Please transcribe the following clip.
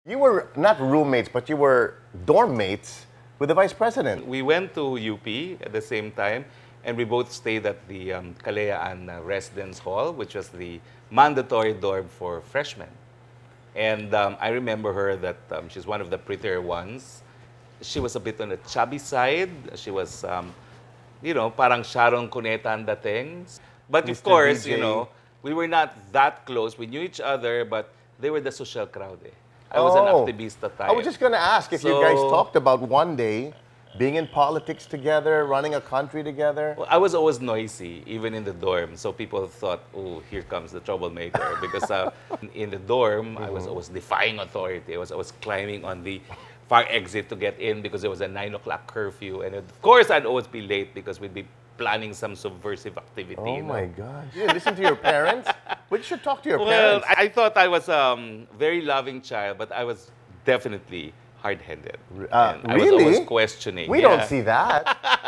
You were not roommates, but you were dorm mates with the Vice President. We went to UP at the same time, and we both stayed at the Kalayaan Residence Hall, which was the mandatory dorm for freshmen. And I remember her that she's one of the prettier ones. She was a bit on the chubby side. She was, you know, parang Sharon Cuneta ang dating. But of Mr. course, DJ. you know, we were not that close. We knew each other, but they were the social crowd. Eh. I was an activista type. I was just going to ask if you guys talked about one day being in politics together, running a country together. Well, I was always noisy, even in the dorm. So people thought, oh, here comes the troublemaker. Because in the dorm, I was always defying authority. I was always climbing on the far exit to get in because there was a 9 o'clock curfew. And of course, I'd always be late because we'd be planning some subversive activity. Oh, you know? my gosh. You listen to your parents? But you should talk to your Well, parents. I thought I was a very loving child, but I was definitely hard-headed. And I was really? always questioning. We don't see that.